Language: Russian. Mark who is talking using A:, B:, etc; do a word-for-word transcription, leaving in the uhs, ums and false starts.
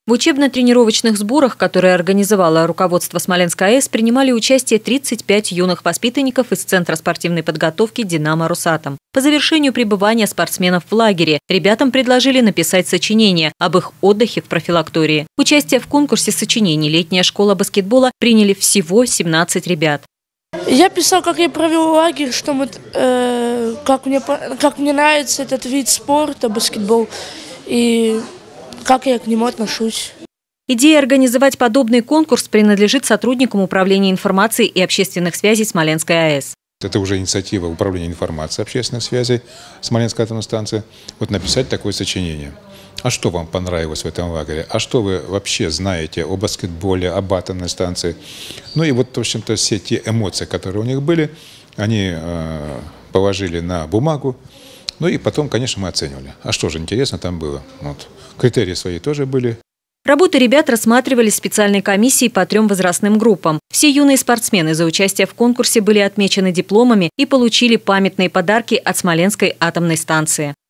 A: В учебно-тренировочных сборах, которые организовало руководство Смоленской АЭС, принимали участие тридцать пять юных воспитанников из Центра спортивной подготовки «Динамо Росатом». По завершению пребывания спортсменов в лагере ребятам предложили написать сочинение об их отдыхе в профилактории. Участие в конкурсе сочинений «Летняя школа баскетбола» приняли всего семнадцать ребят.
B: Я писал, как я провел лагерь, что мы, э, как, мне, как мне нравится этот вид спорта, баскетбол, и как я к нему отношусь.
A: Идея организовать подобный конкурс принадлежит сотрудникам Управления информации и общественных связей Смоленской АЭС.
C: Это уже инициатива Управления информации и общественных связей Смоленской атомной станции. Вот написать такое сочинение. А что вам понравилось в этом лагере? А что вы вообще знаете о баскетболе, об атомной станции? Ну и вот, в общем-то, все те эмоции, которые у них были, они э, положили на бумагу. Ну и потом, конечно, мы оценивали. А что же интересно там было? Вот. Критерии свои тоже были.
A: Работы ребят рассматривали специальной комиссией по трем возрастным группам. Все юные спортсмены за участие в конкурсе были отмечены дипломами и получили памятные подарки от Смоленской атомной станции.